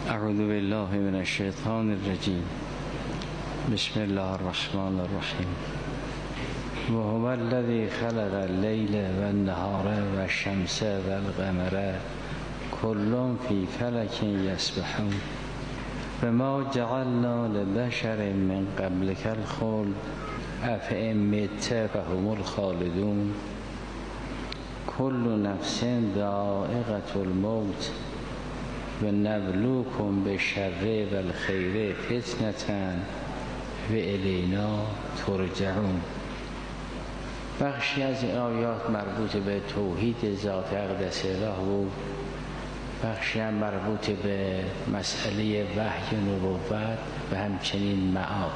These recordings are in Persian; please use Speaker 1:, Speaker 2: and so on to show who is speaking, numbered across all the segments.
Speaker 1: اعوذ بالله من الشیطان الرجیم. بسم الله الرحمن الرحیم. و هو الذی خلق اللیل و النهار و الشمس و القمر کل فی فلک یسبحون و ما جعلنا لبشر من قبلک الخلد افئن مت فهم الخالدون کل نفس ذائقة الموت و نبلوکم بالشر و الخیر فتنة و الینا ترجعون. بخشی از این آیات مربوط به توحید ذات اقدس الله بود، بخشی هم مربوط به مسئله وحی نبوت و همچنین معاد.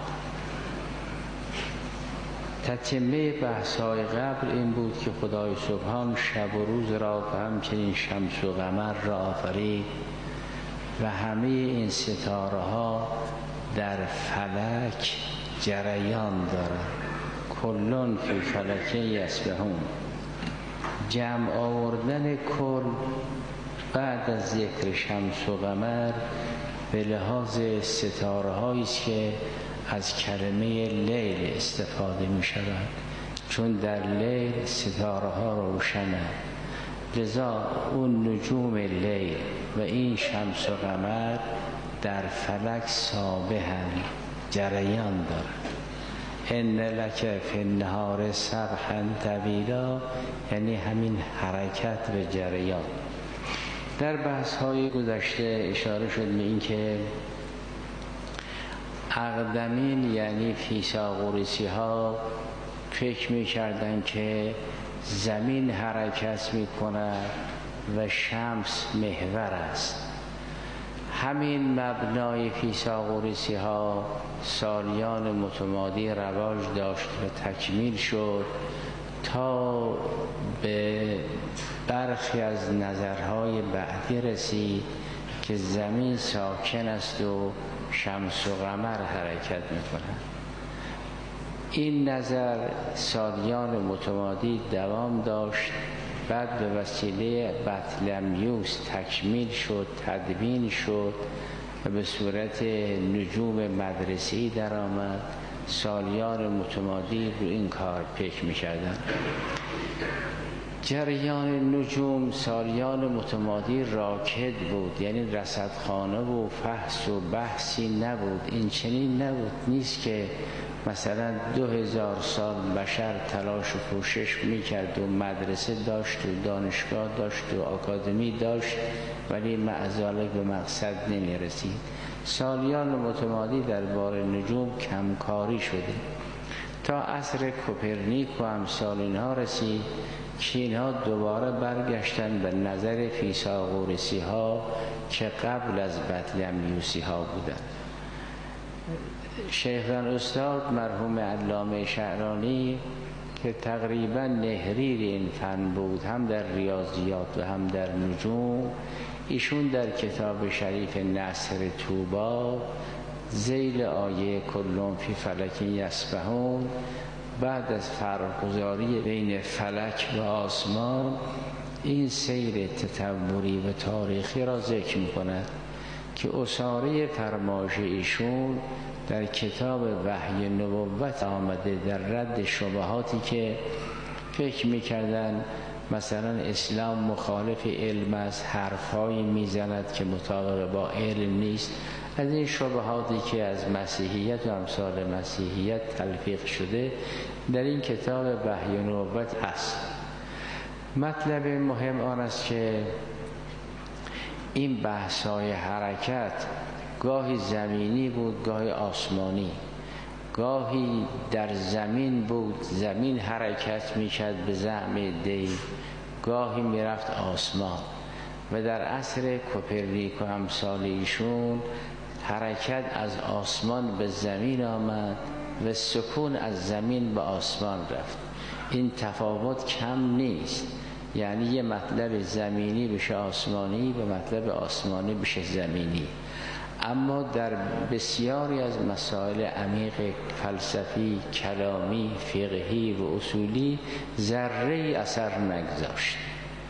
Speaker 1: تتمه بحث‌های قبل این بود که خدای سبحان شب و روز را و همچنین شمس و قمر را آفرید و همه این ستاره ها در فلک جریان دارند. کلون فی فلک یسبحون. جمع آوردن کل بعد از ذکر شمس و قمر به لحاظ ستاره هایی است که از کلمه لیل استفاده می شود، چون در لیل ستاره ها روشنند، لذا اون نجوم لیل و این شمس و قمر در فلک سابحند، جریان دارند. ان لک فی النهار سبحا طویلا، یعنی همین حرکت و جریان. در بحث های گذشته اشاره شد به این که اقدمین یعنی فیثاغورسی ها فکر می کردن که زمین حرکت می کند و شمس محور است. همین مبنای فیثاغورسی ها سالیان متمادی رواج داشت و تکمیل شد تا به برخی از نظرهای بعدی رسید که زمین ساکن است و شمس و قمر حرکت میکنند. این نظر سالیان متمادی دوام داشت، بعد به وسیله بطلمیوس تکمیل شد، تدوین شد و به صورت نجوم مدرسه‌ای در آمد. سالیان متمادی رو این کار فکر میکردن. جریان نجوم سالیان متمادی راکد بود، یعنی رصدخانه و فحص و بحثی نبود. این چنین نبود، نیست که مثلا 2000 سال بشر تلاش و کوشش میکرد و مدرسه داشت و دانشگاه داشت و آکادمی داشت ولی معذالک به مقصد نمیرسید. سالیان متمادی درباره نجوم کمکاری شده تا عصر کوپرنیک و امثال اینها رسید که اینها دوباره برگشتن به نظر فیثاغورسی ها که قبل از بطلمیوسی ها بودن. شیخان استاد مرحوم علامه شعرانی که تقریبا نهریر این فن بود، هم در ریاضیات و هم در نجوم، ایشون در کتاب شریف نصر طوبی ذیل آیه کلون فی فلک یسبحون بعد از فرق‌گذاری بین فلک و آسمان این سیر تطوری و تاریخی را ذکر می‌کند که اساره فرمایش ایشون در کتاب وحی نبوت آمده در رد شبهاتی که فکر می‌کردن مثلا اسلام مخالف علم است، حرفایی میزند که مطابق با علم نیست. از این شبهاتی که از مسیحیت و امثال مسیحیت تلفیق شده در این کتاب وحی نبوت هست. مطلب مهم آن است که این بحث‌های حرکت گاهی زمینی بود، گاهی آسمانی. گاهی در زمین بود، زمین حرکت می‌کرد به زعم دی، گاهی میرفت آسمان. و در عصر کوپرنیک و امثال ایشون حرکت از آسمان به زمین آمد و سکون از زمین به آسمان رفت. این تفاوت کم نیست، یعنی یه مطلب زمینی بشه آسمانی و مطلب آسمانی بشه زمینی. اما در بسیاری از مسائل عمیق فلسفی، کلامی، فقهی و اصولی ذره اثر نگذاشت.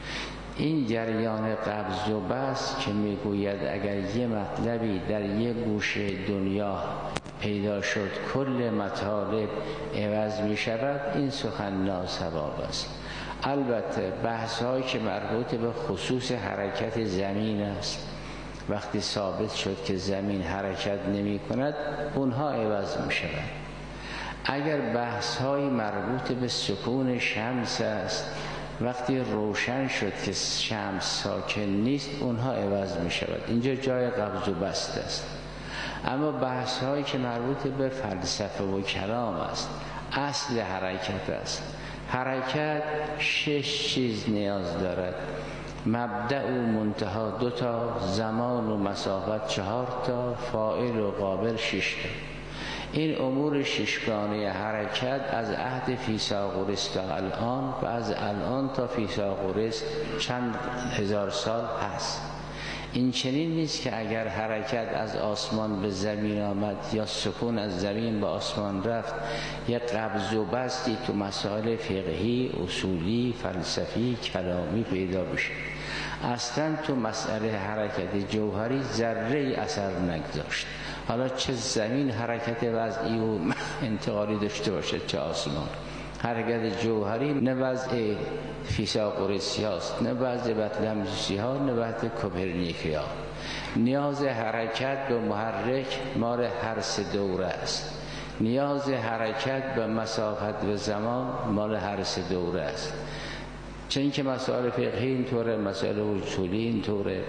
Speaker 1: این جریان قبض و بسط که میگوید اگر یه مطلبی در یه گوشه دنیا پیدا شد کل مطالب عوض می شود، این سخن ناصواب است. البته بحث هایی که مربوط به خصوص حرکت زمین است، وقتی ثابت شد که زمین حرکت نمی کند اونها عوض می شود. اگر بحث های مربوط به سکون شمس است، وقتی روشن شد که شمس ساکن نیست اونها عوض می شود. اینجا جای قبض و بسط است. اما بحث هایی که مربوط به فلسفه و کلام است، اصل حرکت است. حرکت 6 چیز نیاز دارد: مبدأ و منتها 2 تا، زمان و مسافت 4 تا، فاعل و قابل 6 تا. این امور ششگانه حرکت از عهد فیثاغورس تا الان و از الان تا فیثاغورس چند هزار سال هست. این چنین نیست که اگر حرکت از آسمان به زمین آمد یا سکون از زمین به آسمان رفت یک قبض و بسطی تو مسائل فقهی، اصولی، فلسفی، کلامی پیدا بشه. اصلا تو مسئله حرکت جوهری ذره اثر نگذاشت. حالا چه زمین حرکت وضعی و انتقالی داشته باشه، چه آسمان. حرکت جوهری نه وضع فیثاغورسی هاست، نه وضع بطلمیوسی ها، نه وضع کوپرنیکی ها. نیاز حرکت به محرک مال هر 3 دوره است. نیاز حرکت به مسافت و زمان مال هر 3 دوره است. چه اینکه مسائل فقهی اینطوره، مسائل اصولی اینطوره.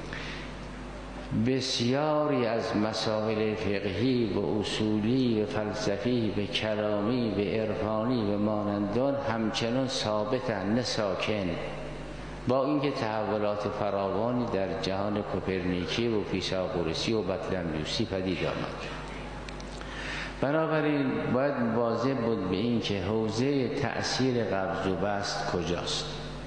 Speaker 1: بسیاری از مسائل فقهی و اصولی و فلسفی و کلامی و عرفانی و مانندان همچنان ثابتن، نه ساکن، با اینکه تحولات فراوانی در جهان کوپرنیکی و فیثاغورسی و بطلمیوسی پدید آمد. بنابراین باید واضح بود به این که حوزه تأثیر قبض و بسط کجاست.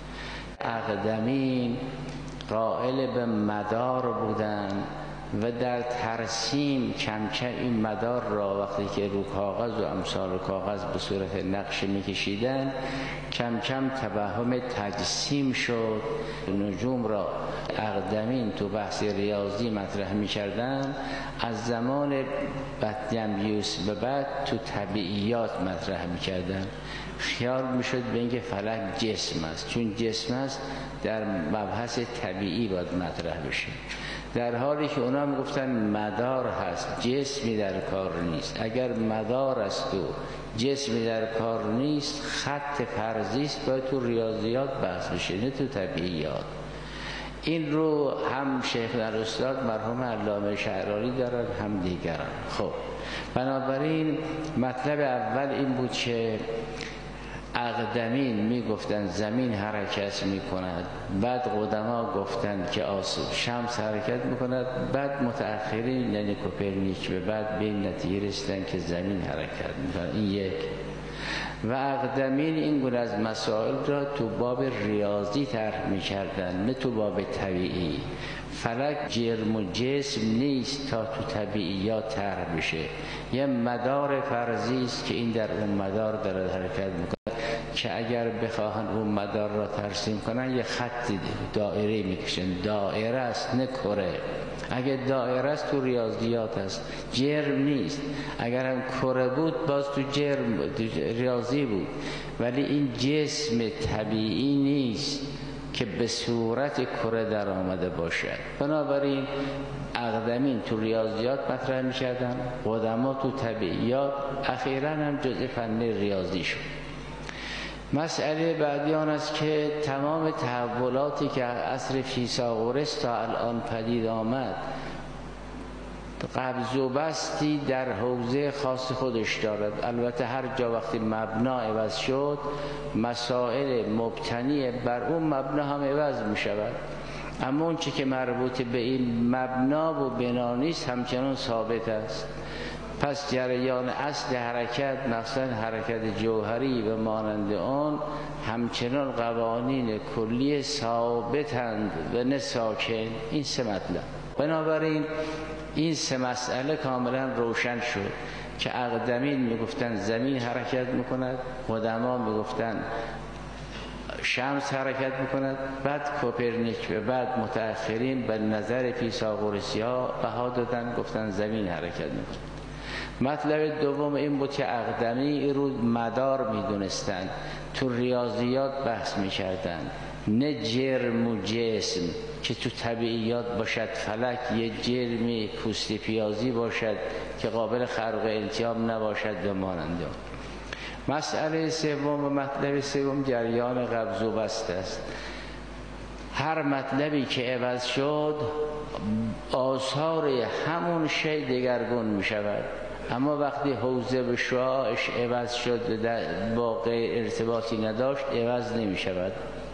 Speaker 1: اقدمین قائل به مدار بودند و در ترسیم کم کم این مدار را وقتی که رو کاغذ و امثال کاغذ به صورت نقشه میکشیدن کم کم توهم تجسیم شد. نجوم را اقدمین تو بحث ریاضی مطرح میکردن، از زمان بطلمیوس به بعد تو طبیعیات مطرح میکردن. خیال میشد به اینکه فلک جسم است، چون جسم است در مبحث طبیعی باید مطرح بشه، در حالی که اونا میگفتن مدار هست، جسمی در کار نیست. اگر مدار است و جسمی در کار نیست، خط فرضی است، باید تو ریاضیات بحث بشه، نه تو طبیعیات. این رو هم شیخ الاستاد مرحوم علامه شعرانی دارن، هم دیگران. خب بنابراین مطلب اول این بود که اقدمین میگفتن زمین حرکت میکند، بعد قدما گفتند که شمس حرکت میکند، بعد متأخرین یعنی کوپرنیک به بعد به این نتیجه رسیدن که زمین حرکت میکند. این یک. و اقدمین این گونه از مسائل را تو باب ریاضی طرح میکردن، نه تو باب طبیعی. فلک جرم و جسم نیست تا تو طبیعیات طرح بشه، یه مدار فرضی است که این در اون مدار داره حرکت میکنه، که اگر بخواهن اون مدار را ترسیم کنن یه خط دایره میکشن. دایره است نه کره. اگر دایره است تو ریاضیات است، جرم نیست. اگر هم کره بود باز تو جرم ریاضی بود، ولی این جسم طبیعی نیست که به صورت کره در آمده باشد. بنابراین اقدمین تو ریاضیات مطرح می‌کردن، قدما تو طبیعیات، اخیراً هم جزء فن ریاضی شد. مسئله بعدی آن است که تمام تحولاتی که عصر فیثاغورس تا الان پدید آمد قبض و بسطی در حوزه خاص خودش دارد. البته هر جا وقتی مبنا عوض شد، مسائل مبتنی بر اون مبنا هم عوض می شود، اما اون چی که مربوط به این مبنا و بنا نیست همچنان ثابت است. پس جریان اصل حرکت، مثلا حرکت جوهری و مانند آن، همچنان قوانین کلی ثابتند و نه ساکن. این 3 مطلب. بنابراین این 3 مسئله کاملا روشن شد که اقدمین میگفتن زمین حرکت میکند، قدما میگفتن شمس حرکت میکند، بعد کوپرنیک و بعد متأخرین به نظر فیثاغورسی ها بها دادن، گفتن زمین حرکت میکند. مطلب دوم این بود که اقدمی رو مدار میدونستن، تو ریاضیات بحث میکردن، نه جرم و جسم که تو طبیعیات باشد فلک یه جرمی پوست پیازی باشد که قابل خرق التیام نباشد و ماننده. مسئله سوم و مطلب سوم جریان قبض و بسط است. هر مطلبی که عوض شد آثار همون شی دگرگون می شود، اما وقتی حوزه به شعاعش عوض شد با غیر ارتباطی نداشت عوض نمی شود.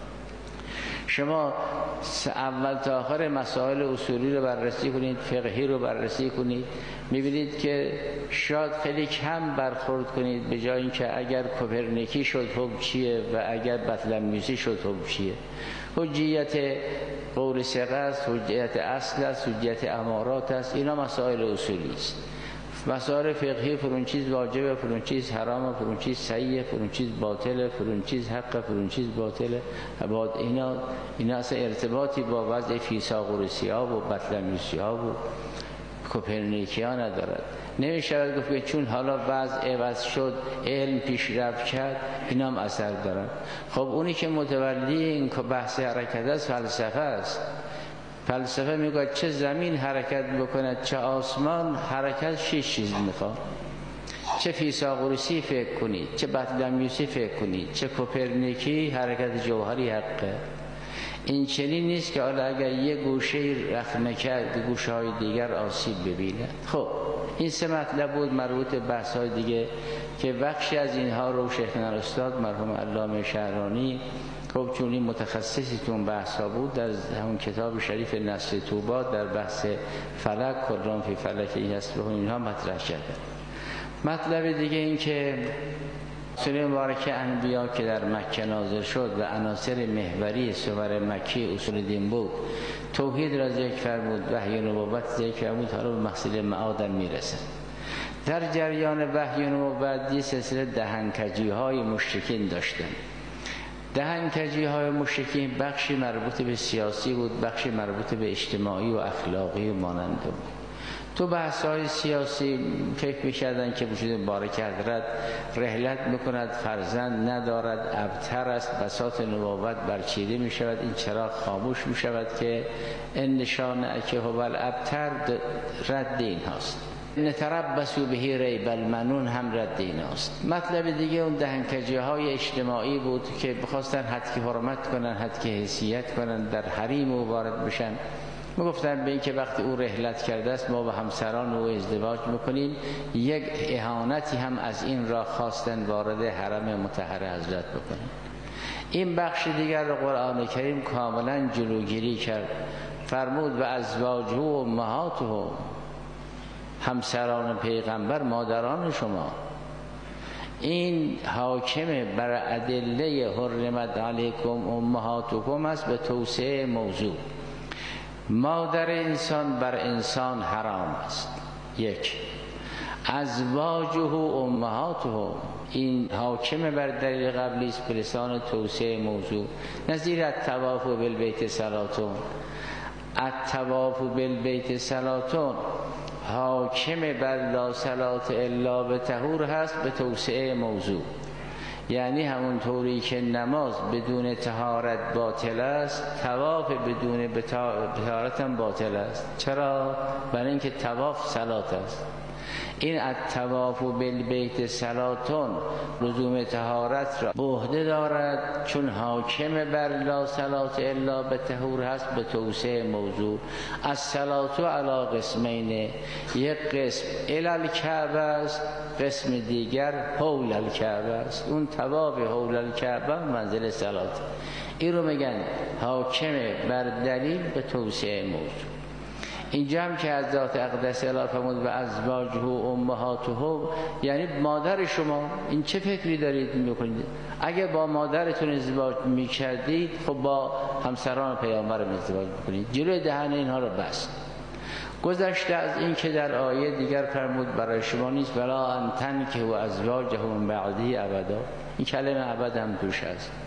Speaker 1: شما اول تا آخر مسائل اصولی رو بررسی کنید، فقهی رو بررسی کنید، میبینید که شاید خیلی کم برخورد کنید به جای اینکه اگر کوپرنیکی شد حکم چیه و اگر بطلمیوسی شد حکم چیه. حجیت قول ثقه است، حجیت اصل است، حجیت امارات است، اینا مسائل اصولی است. مسائل فقهی فرون چیز واجبه، فرون چیز حرامه، فرون چیز صحیحه، فرون چیز باطله، فرون چیز حقه، فرون چیز باطله. اینا اصلا ارتباطی با وضع فیثاغورسی ها و بطلمیوسی ها و کوپرنیکی ها ندارد. نمیشه گفت که چون حالا وضع عوض شد علم پیشرفت کرد اینا هم اثر دارن. خب اونی که متولی این که بحث حرکت است فلسفه است. فلسفه میگه چه زمین حرکت بکند چه آسمان حرکت، 6 چیز میخواد. چه فیثاغورسی فکر کنید، چه بطلمیوسی فکر کنید، چه کوپرنیکی حرکت جوهری حقه. این چنین نیست که حالا اگر یه گوشه رخنه کرد گوشه های دیگر آسیب ببیند. خب این 3 مطلب بود مربوط به بحث های دیگه که بخشی از اینها رو شیخنا استاد مرحوم علامه شهرانی خب چون این متخصصی تو اون بحث ها بود در همون کتاب شریف نصر توبات در بحث فلک کلان فی فلک این هست به اینها مطرح کرده. مطلب دیگه این که سوره مبارکه انبیا که در مکه نازل شد و عناصر محوری سور مکی اصول دین بود، توحید را ذکر فرمود، وحی نبوت ذکر فرمود، حالا به مقصد معادم میرسه. در جریان وحی نبوت یه سلسله دهنکجی های مشرکین داشتن. دهنکجی های مشرکین بخشی مربوط به سیاسی بود، بخشی مربوط به اجتماعی و اخلاقی و ماننده بود. تو بحث های سیاسی فکر می‌کردن که وجود مبارک حضرت رحلت میکند، فرزند ندارد، ابتر است، بساط نبوت برچیده میشود، این چراغ خاموش میشود که این نشانه که هو الابتر رد این هاست. نتربصوا به ریب المنون هم رد این هاست. مطلب دیگه اون دهنکجی های اجتماعی بود که بخواستن حد حرمت کنن، حد حیثیت کنن، در حریم او وارد بشن. میگفتن به این که وقتی او رحلت کرده است ما با همسران او ازدواج میکنیم، یک اهانتی هم از این را خواستن وارد حرم مطهر حضرت بکنن. این بخش دیگر را قرآن کریم کاملا جلوگیری کرد، فرمود و ازواجه و امهاته، همسران پیغمبر مادران شما. این حاکم بر ادله حرمت علیکم امهاتکم است به توسعه موضوع. مادر انسان بر انسان حرام است. 1. ازواجه و امهاته، این حاکم بر دلیل قبلی است به لسان توسعه موضوع. نظیر الطواف بالبیت صلاتون، الطواف بالبیت صلاتون حاکم بر لا صلات الا به طهور هست به توسعه موضوع. یعنی همون طوری که نماز بدون طهارت باطل است، طواف بدون طهارت هم باطل است. چرا؟ برای اینکه طواف صلات است. این الطواف بالبیت صلاتون لزوم طهارت را به عهده دارد، چون حاکم بر لا صلات الا به طهور هست به توسعه موضوع. الصلات علی قسمین، یک قسم الی الکعبه است، قسم دیگر حول الکعبه است. اون طواف حول الکعبه منزل صلات. این رو میگن حاکم بر دلیل به توسعه موضوع. اینجا هم که از ذات اقدس الی فرمود و ازواجه و امهاته، یعنی مادر شما. این چه فکری دارید میکنید؟ اگه با مادرتون ازدواج میکردید خب با همسران پیامبر ازدواج میکنید. جلوی دهن اینها رو بست. گذشته از این که در آیه دیگر فرمود برای شما نیست ولا ان تنکحوا ازواجه من بعده ابدا. این کلمه ابد هم توش هست.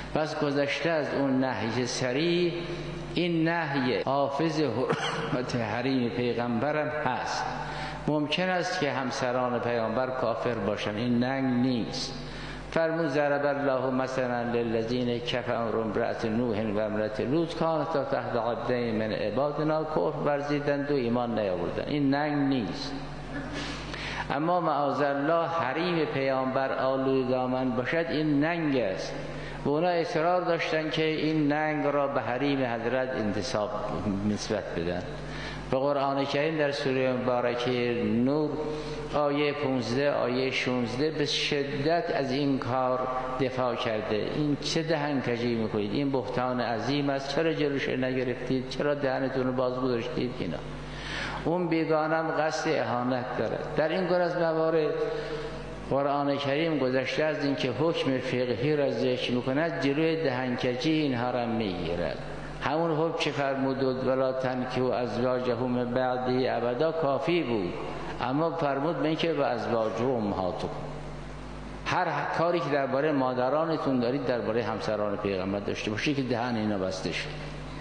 Speaker 1: پس گذشته از اون نهی صریح، این نهی حافظ حرمت حریم پیغمبرم هست. ممکن است که همسران پیامبر کافر باشن، این ننگ نیست. فرمود ضرب الله مثلا للذین کفروا امرأة نوح و امرأة لوط کانتا تحت عبدین من عبادنا کفر ورزیدند و ایمان نیاوردند، این ننگ نیست. اما معاذالله حریم پیامبر آلوده دامن باشد، این ننگ است. و اونا اصرار داشتن که این ننگ را به حریم حضرت انتساب نسبت بدن. به قرآن کریم در سوره مبارکه نور آیه 15 آیه 16 به شدت از این کار دفاع کرده. این چه دهنکجی میکنید؟ این بهتان عظیم است، چرا جلوش نگرفتید؟ چرا دهنتون رو باز گذاشتید؟ اینا اون بیگانم قصد اهانت دارد. در این گونه از موارد قرآن کریم گذشته از این که حکم فقهی را ذکر میکند، جلوی دهنکجی اینها را میگیرد. همون حکم که فرمود ولا تنکحوا ازواجه من بعده ابدا کافی بود، اما فرمود من که به ازواج و امهاتکم، هر کاری که درباره مادرانتون دارید درباره همسران پیغمبر داشته باشید که دهن اینا بسته شد.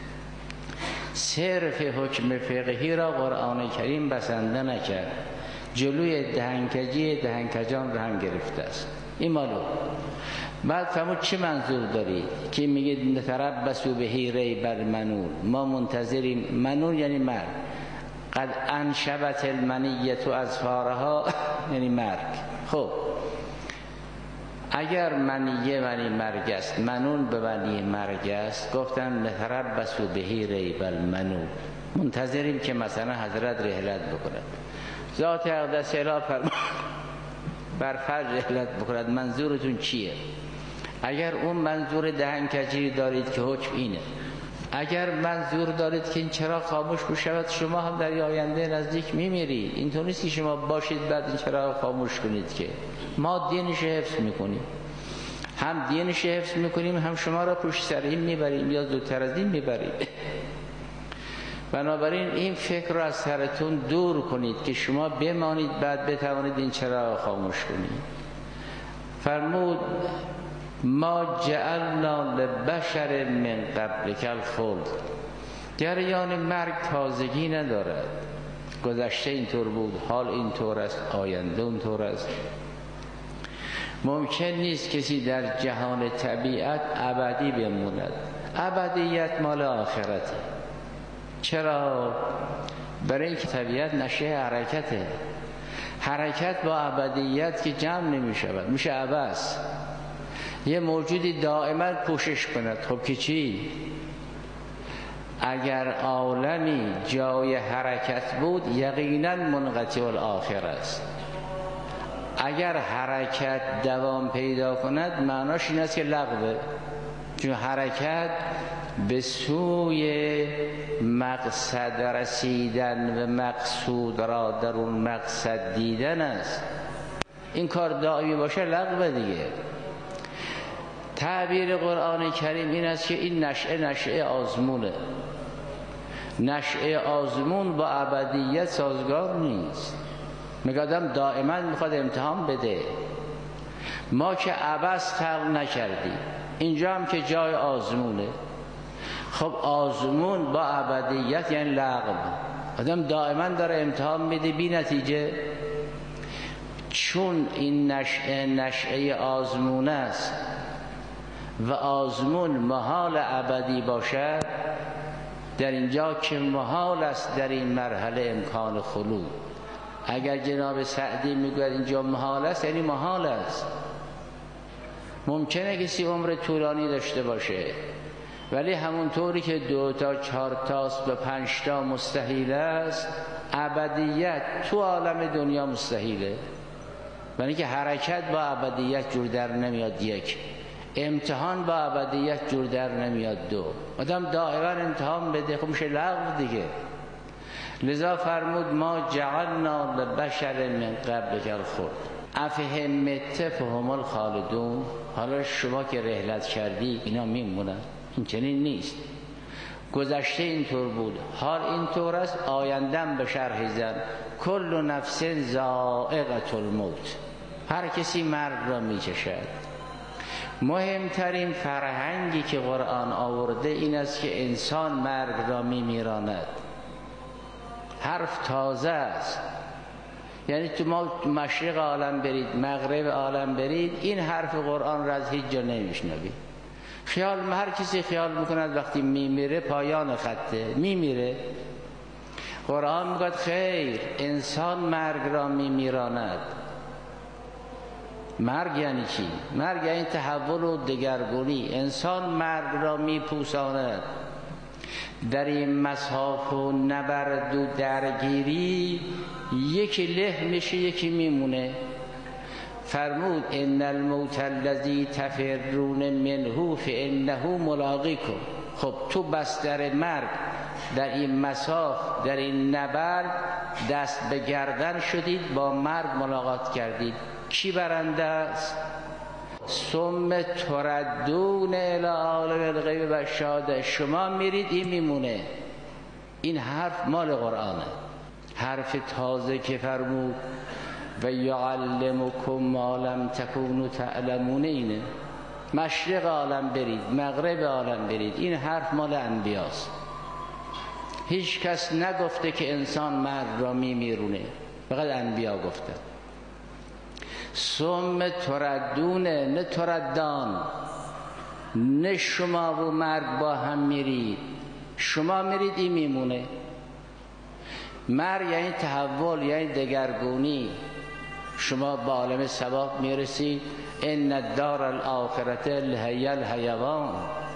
Speaker 1: صرف حکم فقهی را قرآن کریم بسنده نکرد، جلوی دهنکجان را هم گرفته است. این مالو بعد فرمود چه منظور دارید که میگید نتربصوا به ریب المنون، ما منتظریم. منون یعنی مرگ. قد انشبت المنیة اظفارها یعنی مرگ. خب اگر منیه معنی مرگ است، منون به معنی مرگ است، گفتن نتربصوا به ریب المنون، منتظریم که مثلا حضرت رحلت بکند. ذات اقدس اله فرمود بر فرض رحلت بکند، منظورتون چیه؟ اگر اون منظور دهنکجی دارید که حکم اینه، اگر منظور دارید که این چراغ خاموش بشود، شما هم در آینده نزدیک میمیرید. اینطور نیست که شما باشید بعد این چراغ خاموش کنید، که ما دینش حفظ میکنیم، هم دینش حفظ میکنیم هم شما را پشت سر این میبریم یا زودتر از این میبریم. بنابراین این فکر را از سرتون دور کنید که شما بمانید بعد بتوانید این چراغ خاموش کنید. فرمود ما جعلنا لبشر من قبلک الخلد، جریان مرگ تازگی ندارد. گذشته اینطور بود، حال اینطور است، آینده اونطور است. ممکن نیست کسی در جهان طبیعت ابدی بموند. ابدیت مال آخرته. چرا؟ برای اینکه طبیعت نشه حرکته. حرکت با ابدیت که جمع نمی شود، میشه عبث. یه موجودی دائما کوشش کند، خب که چی؟ اگر عالمی جای حرکت بود یقینا منقطع الاخر است. اگر حرکت دوام پیدا کند معناش این است که لغوه، چون حرکت به سوی مقصد رسیدن و مقصود را در اون مقصد دیدن است. این کار دائمی باشه لغوه دیگه. تعبیر قرآن کریم این است که این نشأه آزمونه. نشأه آزمون با ابدیت سازگار نیست. میگه آدم دائما میخواد امتحان بده. ما که عبث خلق نکردیم، اینجا هم که جای آزمونه. خب آزمون با ابدیت یعنی لغو. آدم دائما داره امتحان میده بی نتیجه. چون این نشأه آزمون است و آزمون محال ابدی باشد، در اینجا که محال است در این مرحله امکان خلود. اگر جناب سعدی میگوید اینجا محال است یعنی محال است. ممکنه کسی عمر طولانی داشته باشه، ولی همونطوری که 2 تا 4 تاست به 5 تا مستحیل است، ابدیت تو عالم دنیا مستحیله. یعنی که حرکت با ابدیت جور در نمیاد، یک امتحان با ابدیت جور در نمیاد، 2 آدم دائما امتحان بده، خب میشه لغو دیگه. لذا فرمود ما جعلنا لبشر من قبلک الخلد افهمت فهم الخالدون. حالا شما که رحلت کردی اینا میمونن؟ این چنین نیست. گذشته اینطور بود، حال اینطور است، آیندهم به شرح زن کل نفس ذائقة الموت، هر کسی مرگ را میچشد. مهمترین فرهنگی که قرآن آورده این است که انسان مرگ را میراند. حرف تازه است، یعنی تو ما مشرق عالم برید مغرب عالم برید این حرف قرآن را از هیچ جا نمیشنوید. هر کسی خیال میکند وقتی میمیره پایان خطه، میمیره. قرآن میگوید خیر، انسان مرگ را میراند. مرگ یعنی چی؟ مرگ یعنی تحول و دگرگونی. انسان مرگ را میپوساند. در این مصاف و نبرد و درگیری یکی له میشه یکی میمونه. فرمود ان الموت الذی تفرون منه فانه ملاقیکم. خب تو بستر مرگ در این مصاف، در این نبرد دست به گردن شدید، با مرگ ملاقات کردید. کی برنده است؟ ثم تردون الی عالم الغیب و شهاده. شما میرید این میمونه. این حرف مال قرآنه، حرف تازه که فرمود و یعلمکم ما لم تکونوا تعلمون. اینه مشرق عالم برید مغرب عالم برید، این حرف مال انبیاست. هیچ کس نگفته که انسان مرگ را میمیرونه، فقط انبیا گفتن. ثم تردون، نه تردان، نه شما و مرگ با هم میرید. شما میرید این میمونه. مرگ یعنی تحول، یعنی دگرگونی. شما با عالم ثواب میرسید. ان الدار الاخرة لهی الحیوان.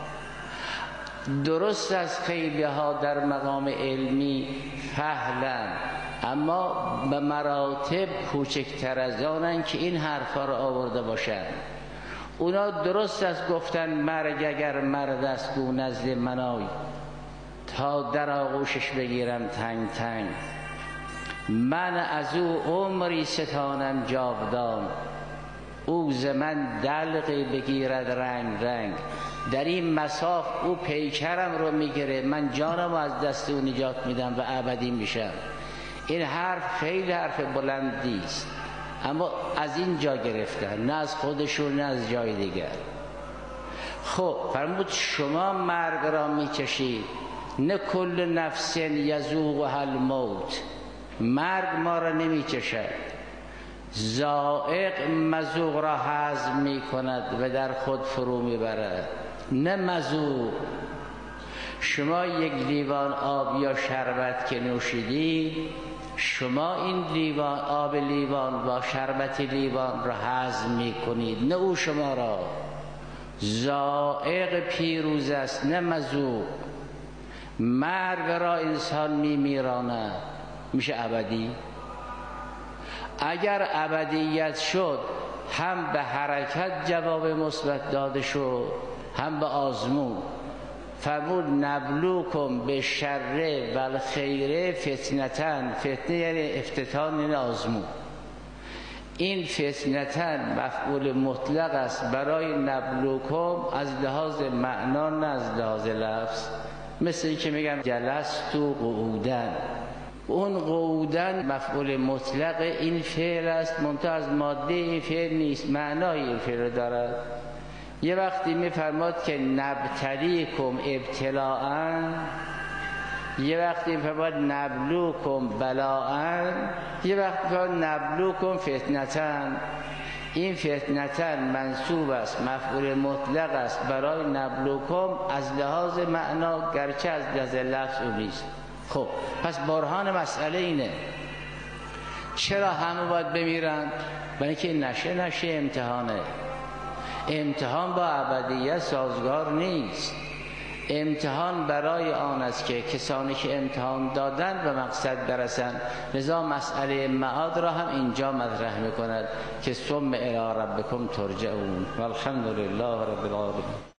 Speaker 1: درست از خیلی ها در مقام علمی فهلن، اما به مراتب کوچکتر از آنن که این حرفا رو آورده باشن. اونا درست از گفتن مرگ اگر مرد است گو نزد منای، تا در آغوشش بگیرم تنگ تنگ. من از او عمری ستانم جاودان، او ز من دلقی بگیرد رنگ رنگ. در این مصاف او پیکرم رو میگیره، من جانم رو از دست او نجات میدم و ابدی میشم. این حرف خیلی حرف بلندی است، اما از این جا گرفتن، نه از خودشون نه از جای دیگر. خب فرمود شما مرگ را میکشید. نه کل نفس یذوقها الموت. مرگ ما را نمیکشد. ذائق مذوق را هضم میکند و در خود فرو میبرد، نه مذوق. شما یک لیوان آب یا شربت که نوشیدید، شما این لیوان آب لیوان با شربت لیوان را هضم میکنید، نه او شما را. ذائق پیروز است نه مذوق. مرگ را انسان میمیراند، میشه ابدی. اگر ابدیت شد هم به حرکت جواب مثبت داده شد، هم به آزمون. فرمود نبلوکم به شر و الخیر فتنتن. فتنه یعنی افتتان، یعنی آزمون. این فتنتن مفعول مطلق است برای نبلوکم از لحاظ معنا نه از لحاظ لفظ. مثل این که میگم جلستو قعودن، اون قعودن مفعول مطلق این فعل است، منتها از ماده این فعل نیست، معنای این فعل دارد. یه وقتی میفرماد که نبتلیکم ابتلاءً، یه وقتی میفرماد نبلوکم بلاءً، یه وقتی میفرماد نبلوکم فتنتن. این فتنتن منصوب است، مفعول مطلق است برای نبلوکم از لحاظ معنا، گرچه از لحاظ لفظ او نیست. خب پس برهان مسئله اینه. چرا همه باید بمیرن؟ برای که نشه امتحانه. امتحان با ابدیت سازگار نیست. امتحان برای آن است که کسانی که امتحان دادن به مقصد برسند. لذا مسئله معاد را هم اینجا مطرح میکند که ثم الی ربکم ترجعون. والحمد لله رب العالمین.